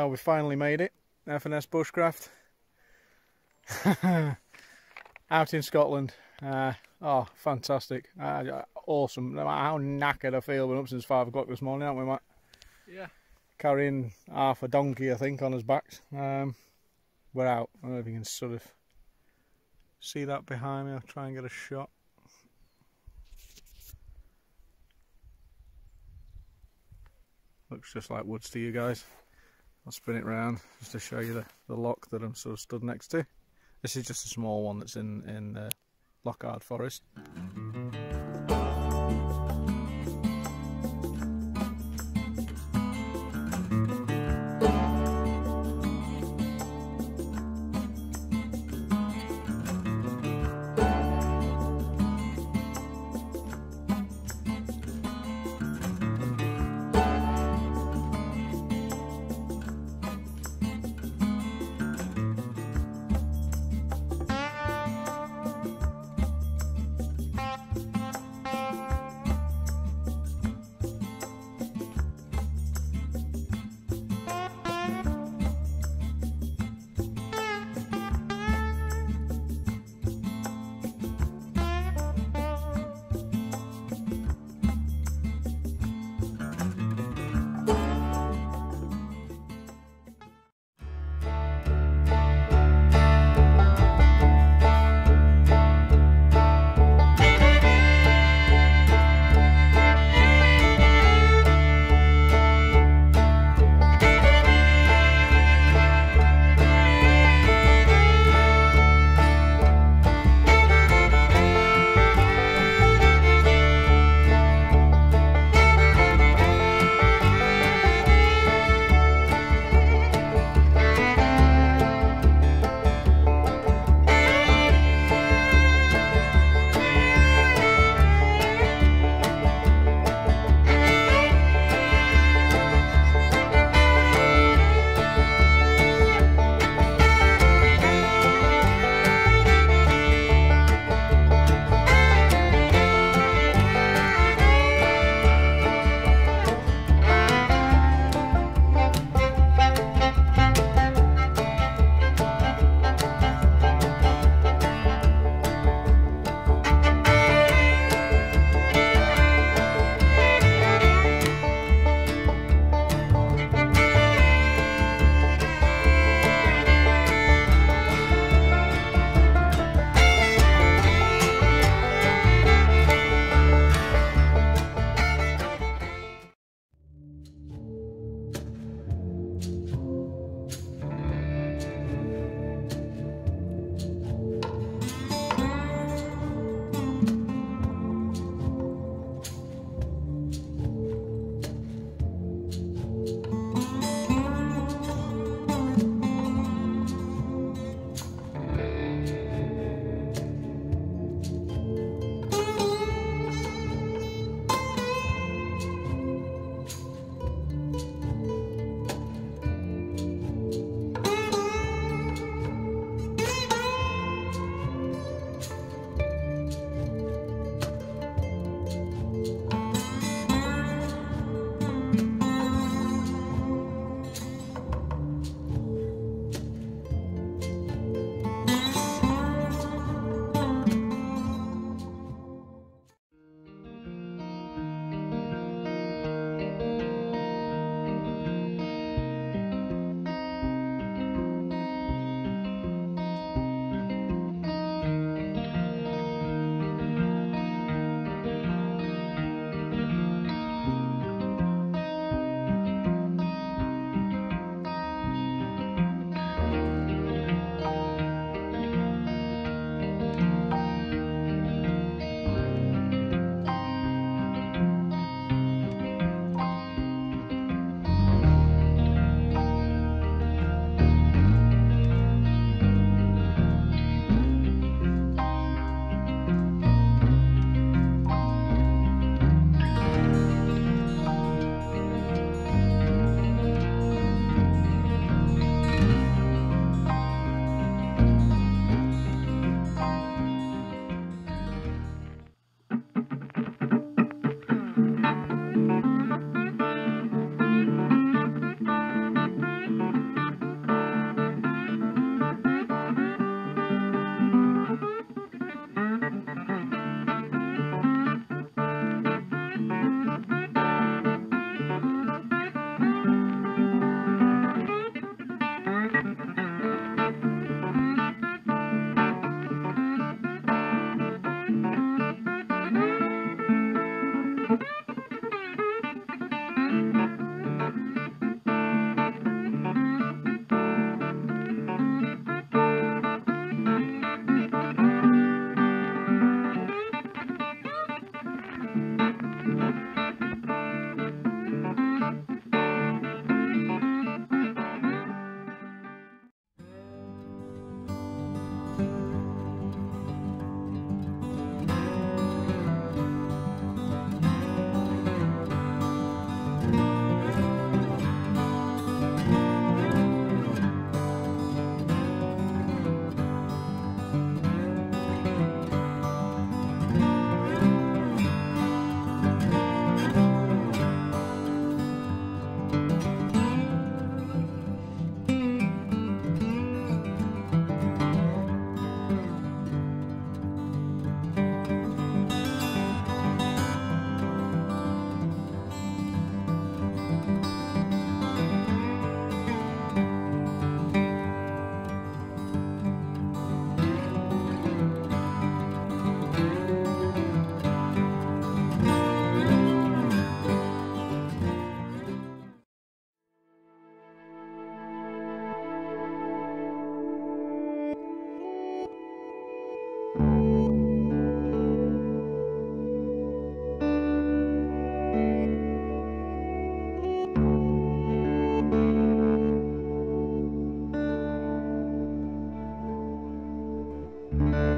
Well, we finally made it. F&S Bushcraft. Out in Scotland. Oh, fantastic. Awesome. No matter how knackered I feel, we're up since 5 o'clock this morning, aren't we, Matt? Yeah. Carrying half a donkey, I think, on his backs. We're out. I don't know if you can sort of see that behind me. I'll try and get a shot. Looks just like woods to you guys. I'll spin it round just to show you the lock that I'm sort of stood next to. This is just a small one that's in Lockhart Forest. you.